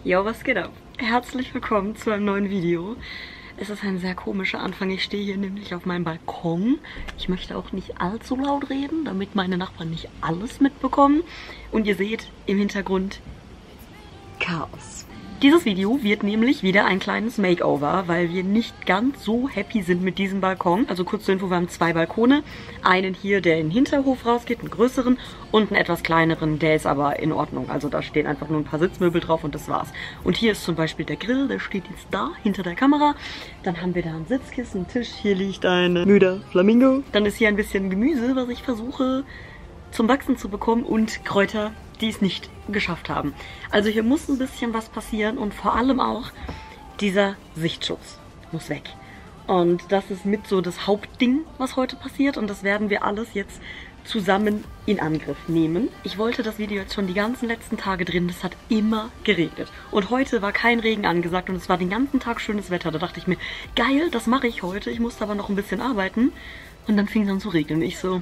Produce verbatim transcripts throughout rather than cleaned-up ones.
Yo, was geht ab? Herzlich willkommen zu einem neuen Video. Es ist ein sehr komischer Anfang. Ich stehe hier nämlich auf meinem Balkon. Ich möchte auch nicht allzu laut reden, damit meine Nachbarn nicht alles mitbekommen. Und ihr seht im Hintergrund Chaos. Dieses Video wird nämlich wieder ein kleines Makeover, weil wir nicht ganz so happy sind mit diesem Balkon. Also kurz zur Info, wir haben zwei Balkone. Einen hier, der in den Hinterhof rausgeht, einen größeren, und einen etwas kleineren, der ist aber in Ordnung. Also da stehen einfach nur ein paar Sitzmöbel drauf und das war's. Und hier ist zum Beispiel der Grill, der steht jetzt da, hinter der Kamera. Dann haben wir da ein Sitzkissen, einen Tisch, hier liegt ein müder Flamingo. Dann ist hier ein bisschen Gemüse, was ich versuche zum Wachsen zu bekommen, und Kräuter, die es nicht geschafft haben. Also hier muss ein bisschen was passieren und vor allem auch dieser Sichtschutz muss weg. Und das ist mit so das Hauptding, was heute passiert, und das werden wir alles jetzt zusammen in Angriff nehmen. Ich wollte das Video jetzt schon die ganzen letzten Tage drehen, es hat immer geregnet. Und heute war kein Regen angesagt und es war den ganzen Tag schönes Wetter. Da dachte ich mir, geil, das mache ich heute. Ich musste aber noch ein bisschen arbeiten. Und dann fing es an zu regnen. Ich so,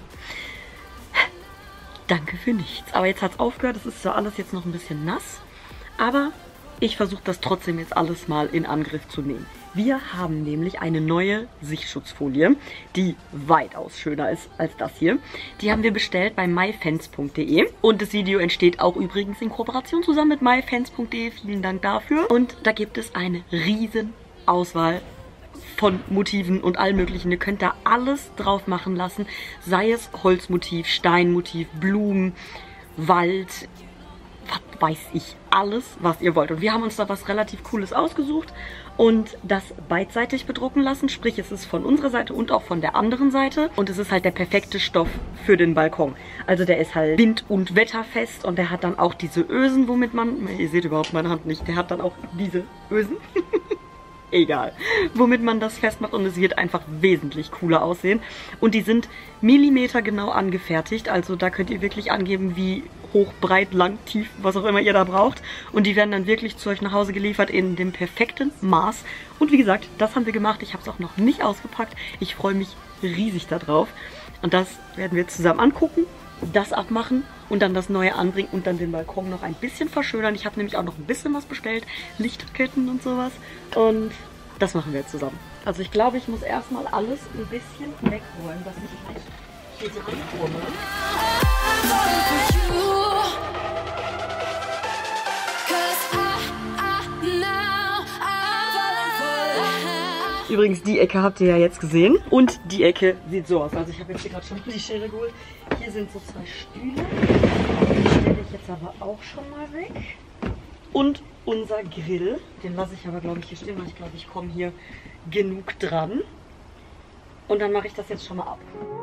danke für nichts. Aber jetzt hat es aufgehört. Es ist zwar alles jetzt noch ein bisschen nass, aber ich versuche das trotzdem jetzt alles mal in Angriff zu nehmen. Wir haben nämlich eine neue Sichtschutzfolie, die weitaus schöner ist als das hier. Die haben wir bestellt bei myfans punkt de und das Video entsteht auch übrigens in Kooperation zusammen mit myfans punkt de. Vielen Dank dafür. Und da gibt es eine riesen Auswahl von Motiven und allem möglichen. Ihr könnt da alles drauf machen lassen, sei es Holzmotiv, Steinmotiv, Blumen, Wald, was weiß ich, alles, was ihr wollt. Und wir haben uns da was relativ Cooles ausgesucht und das beidseitig bedrucken lassen, sprich es ist von unserer Seite und auch von der anderen Seite, und es ist halt der perfekte Stoff für den Balkon. Also der ist halt wind- und wetterfest und der hat dann auch diese Ösen, womit man, ihr seht überhaupt meine Hand nicht, der hat dann auch diese Ösen. Egal, womit man das festmacht, und es wird einfach wesentlich cooler aussehen. Und die sind millimetergenau angefertigt, also da könnt ihr wirklich angeben, wie hoch, breit, lang, tief, was auch immer ihr da braucht. Und die werden dann wirklich zu euch nach Hause geliefert in dem perfekten Maß. Und wie gesagt, das haben wir gemacht. Ich habe es auch noch nicht ausgepackt. Ich freue mich riesig darauf. Und das werden wir zusammen angucken, das abmachen und dann das Neue anbringen und dann den Balkon noch ein bisschen verschönern. Ich habe nämlich auch noch ein bisschen was bestellt, Lichterketten und sowas, und das machen wir jetzt zusammen. Also ich glaube, ich muss erstmal alles ein bisschen wegräumen, dass ich gleich hier dran komme. Übrigens, die Ecke habt ihr ja jetzt gesehen. Und die Ecke sieht so aus. Also ich habe jetzt hier gerade schon die Schere geholt. Hier sind so zwei Stühle. Die stelle ich jetzt aber auch schon mal weg. Und unser Grill. Den lasse ich aber, glaube ich, hier stehen, weil ich glaube, ich komme hier genug dran. Und dann mache ich das jetzt schon mal ab.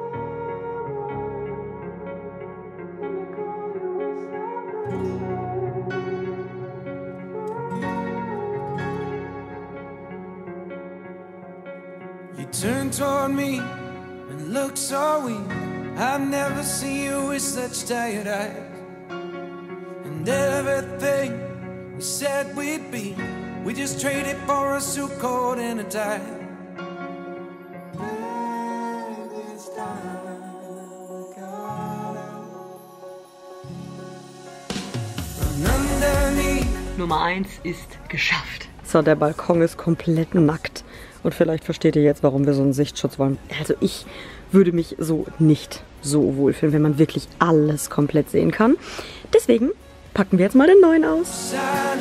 Turn toward me and look so weak. I've never seen you with such tired eyes. And everything we said we'd be, we just traded for a suit coat and a tie. Nummer eins ist geschafft. So, der Balkon ist komplett nackt. Und vielleicht versteht ihr jetzt, warum wir so einen Sichtschutz wollen. Also ich würde mich so nicht so wohlfühlen, wenn man wirklich alles komplett sehen kann. Deswegen packen wir jetzt mal den neuen aus.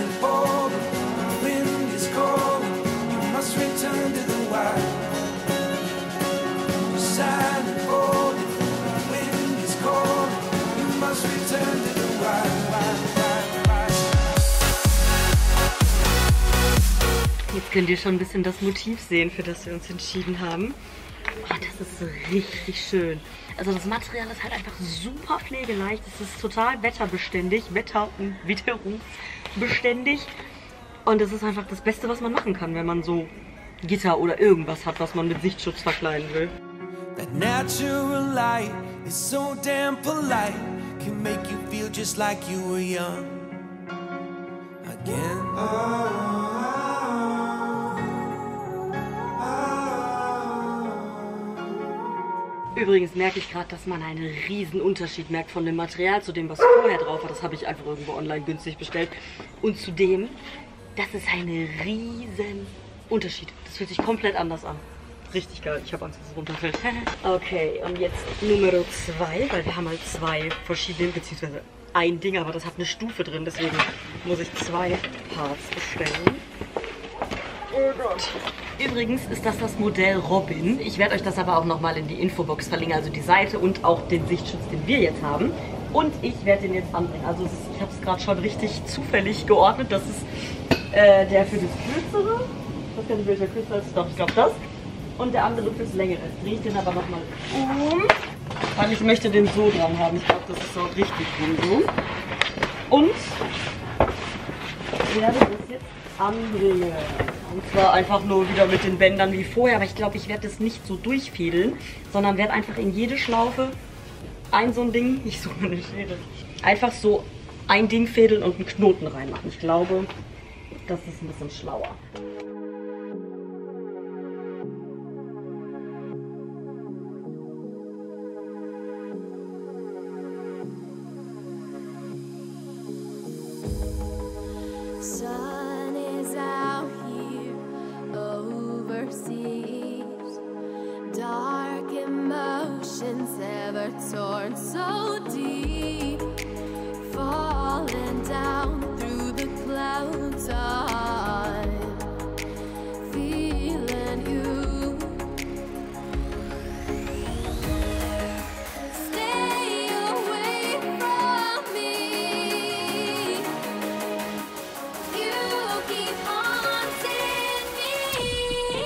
Jetzt könnt ihr schon ein bisschen das Motiv sehen, für das wir uns entschieden haben. Oh, das ist so richtig schön. Also das Material ist halt einfach super pflegeleicht. Es ist total wetterbeständig, Wetter- und witterungsbeständig. Und es ist einfach das Beste, was man machen kann, wenn man so Gitter oder irgendwas hat, was man mit Sichtschutz verkleiden will. That natural light is so damn polite, can make you feel just like you were young again. Oh. Übrigens merke ich gerade, dass man einen riesen Unterschied merkt von dem Material zu dem, was vorher drauf war. Das habe ich einfach irgendwo online günstig bestellt. Und zu dem, Das ist ein riesen Unterschied. Das fühlt sich komplett anders an. Richtig geil. Ich habe Angst, dass es runterfällt. Okay, und jetzt Nummer zwei, weil wir haben halt zwei verschiedene, beziehungsweise ein Ding, aber das hat eine Stufe drin, deswegen muss ich zwei Parts bestellen. Oh Gott. Übrigens ist das das Modell Robin. Ich werde euch das aber auch nochmal in die Infobox verlinken, also die Seite und auch den Sichtschutz, den wir jetzt haben. Und ich werde den jetzt anbringen. Also es ist, ich habe es gerade schon richtig zufällig geordnet. Das ist äh, der für das Kürzere. Ich weiß gar nicht, welcher kürzer ist. Doch, ich glaube das. Und der andere fürs Längere. Jetzt drehe ich den aber nochmal um. Weil ich möchte den so dran haben. Ich glaube, das ist so richtig gut so. Und ich werde das jetzt anbringen. Und zwar einfach nur wieder mit den Bändern wie vorher. Aber ich glaube, ich werde das nicht so durchfädeln, sondern werde einfach in jede Schlaufe ein so ein Ding, ich suche eine Schere, einfach so ein Ding fädeln und einen Knoten reinmachen. Ich glaube, das ist ein bisschen schlauer. Ever torn so deep, falling down through the clouds. I'm feeling you. Stay away from me. You keep haunting me.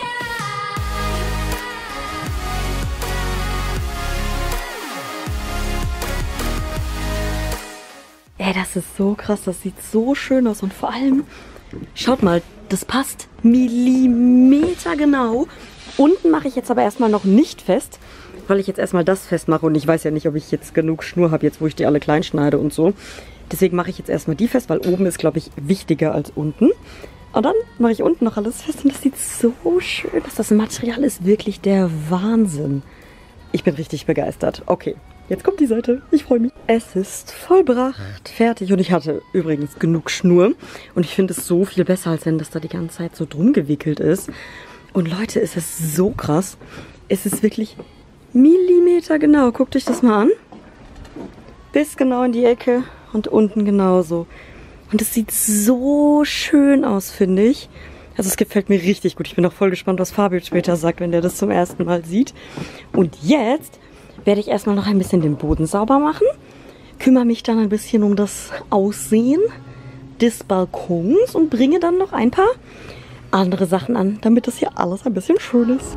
Ey, das ist so krass, das sieht so schön aus und vor allem, schaut mal, das passt Millimeter genau. Unten mache ich jetzt aber erstmal noch nicht fest, weil ich jetzt erstmal das festmache und ich weiß ja nicht, ob ich jetzt genug Schnur habe, jetzt wo ich die alle klein schneide und so. Deswegen mache ich jetzt erstmal die fest, weil oben ist, glaube ich, wichtiger als unten. Und dann mache ich unten noch alles fest und das sieht so schön aus. Das Material ist wirklich der Wahnsinn. Ich bin richtig begeistert. Okay. Jetzt kommt die Seite. Ich freue mich. Es ist vollbracht, fertig. Und ich hatte übrigens genug Schnur. Und ich finde es so viel besser, als wenn das da die ganze Zeit so drum gewickelt ist. Und Leute, es ist so krass. Es ist wirklich Millimeter genau. Guckt euch das mal an. Bis genau in die Ecke und unten genauso. Und es sieht so schön aus, finde ich. Also es gefällt mir richtig gut. Ich bin auch voll gespannt, was Fabio später sagt, wenn der das zum ersten Mal sieht. Und jetzt werde ich erstmal noch ein bisschen den Boden sauber machen. Kümmere mich dann ein bisschen um das Aussehen des Balkons und bringe dann noch ein paar andere Sachen an, damit das hier alles ein bisschen schön ist.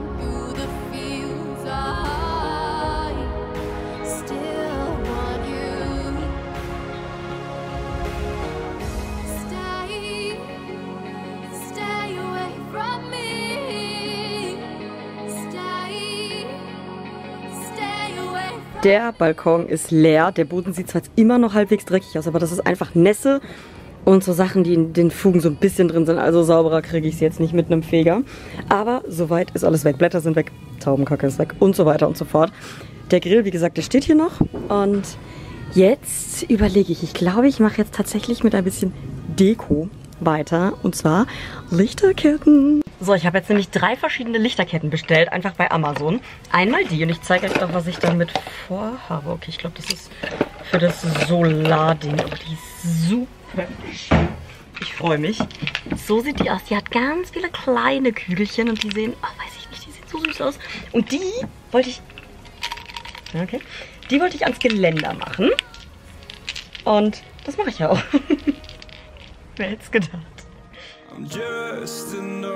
Der Balkon ist leer. Der Boden sieht zwar jetzt immer noch halbwegs dreckig aus, aber das ist einfach Nässe und so Sachen, die in den Fugen so ein bisschen drin sind. Also sauberer kriege ich es jetzt nicht mit einem Feger. Aber soweit ist alles weg. Blätter sind weg, Taubenkacke ist weg und so weiter und so fort. Der Grill, wie gesagt, der steht hier noch. Und jetzt überlege ich, ich glaube, ich mache jetzt tatsächlich mit ein bisschen Deko weiter. Und zwar Lichterketten. So, ich habe jetzt nämlich drei verschiedene Lichterketten bestellt, einfach bei Amazon. Einmal die und ich zeige euch doch, was ich damit vorhabe. Okay, ich glaube, das ist für das Solarding. Aber die ist super schön. Ich freue mich. So sieht die aus. Die hat ganz viele kleine Kügelchen und die sehen, oh, weiß ich nicht, die sehen so süß aus. Und die wollte ich, okay, die wollte ich ans Geländer machen. Und das mache ich ja auch. Wer hätte es gedacht? I'm just enough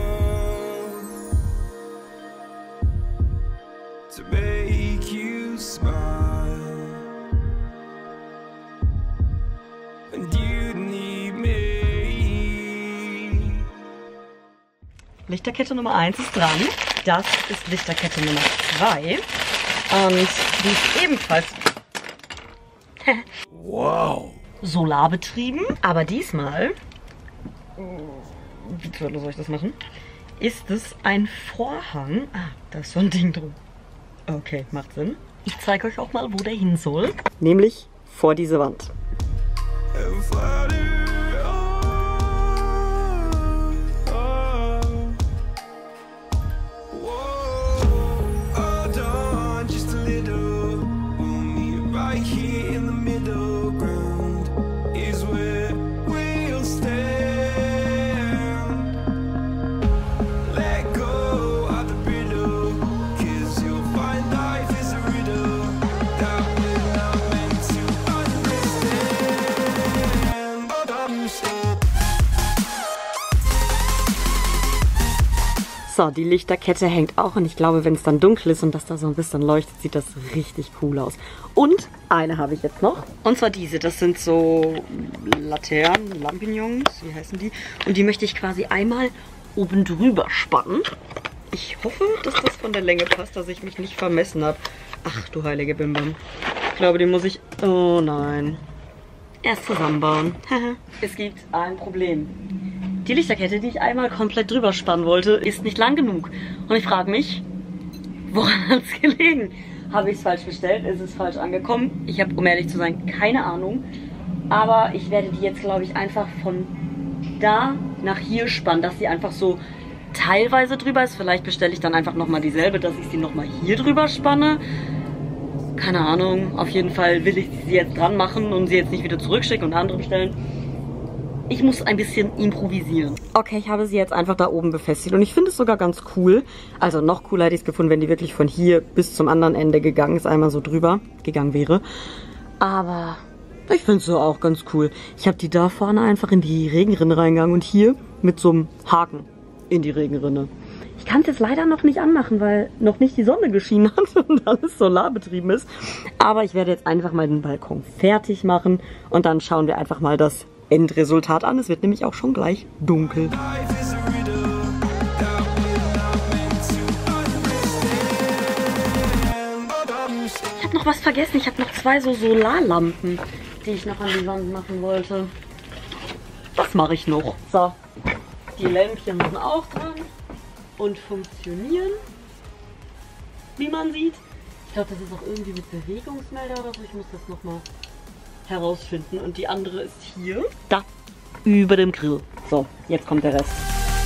to make you smile, and you need me. Lichterkette Nummer eins ist dran. Das ist Lichterkette Nummer zwei. Und die ist ebenfalls wow, solarbetrieben. Aber diesmal, wie soll ich das machen? Ist es ein Vorhang? Ah, da ist so ein Ding drum. Okay, macht Sinn. Ich zeige euch auch mal, wo der hin soll. Nämlich vor diese Wand. So, die Lichterkette hängt auch und ich glaube, wenn es dann dunkel ist und das da so ein bisschen leuchtet, sieht das richtig cool aus. Und eine habe ich jetzt noch. Und zwar diese. Das sind so Laternen, Lampignons, wie heißen die? Und die möchte ich quasi einmal oben drüber spannen. Ich hoffe, dass das von der Länge passt, dass ich mich nicht vermessen habe. Ach du heilige Bimbam. Ich glaube, den muss ich... Oh nein. Erst zusammenbauen. Es gibt ein Problem. Die Lichterkette, die ich einmal komplett drüber spannen wollte, ist nicht lang genug. Und ich frage mich, woran hat es gelegen? Habe ich es falsch bestellt? Ist es falsch angekommen? Ich habe, um ehrlich zu sein, keine Ahnung. Aber ich werde die jetzt, glaube ich, einfach von da nach hier spannen, dass sie einfach so teilweise drüber ist. Vielleicht bestelle ich dann einfach nochmal dieselbe, dass ich sie nochmal hier drüber spanne. Keine Ahnung. Auf jeden Fall will ich sie jetzt dran machen und sie jetzt nicht wieder zurückschicken und andere bestellen. Ich muss ein bisschen improvisieren. Okay, ich habe sie jetzt einfach da oben befestigt und ich finde es sogar ganz cool. Also noch cooler hätte ich es gefunden, wenn die wirklich von hier bis zum anderen Ende gegangen ist, einmal so drüber gegangen wäre. Aber ich finde es so auch ganz cool. Ich habe die da vorne einfach in die Regenrinne reingegangen und hier mit so einem Haken in die Regenrinne. Ich kann es jetzt leider noch nicht anmachen, weil noch nicht die Sonne geschienen hat und alles solarbetrieben ist. Aber ich werde jetzt einfach mal den Balkon fertig machen und dann schauen wir einfach mal das Endresultat an. Es wird nämlich auch schon gleich dunkel. Ich habe noch was vergessen. Ich habe noch zwei so Solarlampen, die ich noch an die Wand machen wollte. Das mache ich noch. So, die Lämpchen sind auch dran und funktionieren, wie man sieht. Ich glaube, das ist auch irgendwie mit Bewegungsmelder oder so. Ich muss das nochmal herausfinden. Und die andere ist hier. Da. Über dem Grill. So, jetzt kommt der Rest.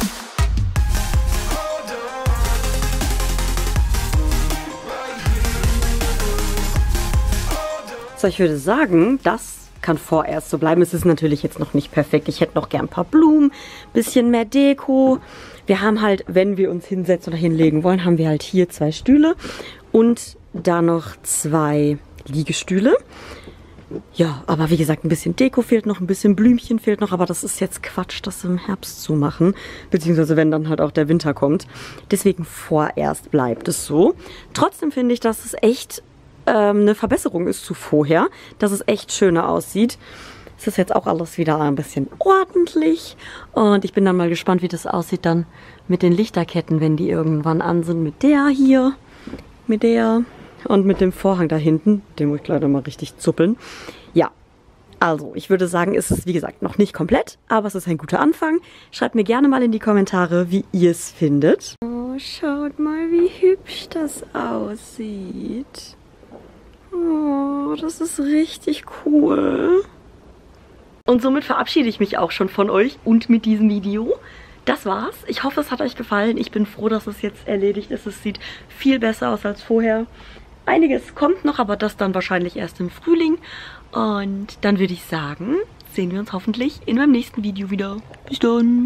So, ich würde sagen, das kann vorerst so bleiben. Es ist natürlich jetzt noch nicht perfekt. Ich hätte noch gern ein paar Blumen, bisschen mehr Deko. Wir haben halt, wenn wir uns hinsetzen oder hinlegen wollen, haben wir halt hier zwei Stühle und da noch zwei Liegestühle. Ja, aber wie gesagt, ein bisschen Deko fehlt noch, ein bisschen Blümchen fehlt noch, aber das ist jetzt Quatsch, das im Herbst zu machen, beziehungsweise wenn dann halt auch der Winter kommt. Deswegen vorerst bleibt es so. Trotzdem finde ich, dass es echt ähm, eine Verbesserung ist zu vorher, dass es echt schöner aussieht. Es ist jetzt auch alles wieder ein bisschen ordentlich und ich bin dann mal gespannt, wie das aussieht dann mit den Lichterketten, wenn die irgendwann an sind, mit der hier, mit der... Und mit dem Vorhang da hinten, den muss ich leider mal richtig zuppeln. Ja, also ich würde sagen, es ist wie gesagt noch nicht komplett, aber es ist ein guter Anfang. Schreibt mir gerne mal in die Kommentare, wie ihr es findet. Oh, schaut mal, wie hübsch das aussieht. Oh, das ist richtig cool. Und somit verabschiede ich mich auch schon von euch und mit diesem Video. Das war's. Ich hoffe, es hat euch gefallen. Ich bin froh, dass es jetzt erledigt ist. Es sieht viel besser aus als vorher. Einiges kommt noch, aber das dann wahrscheinlich erst im Frühling. Und dann würde ich sagen, sehen wir uns hoffentlich in meinem nächsten Video wieder. Bis dann!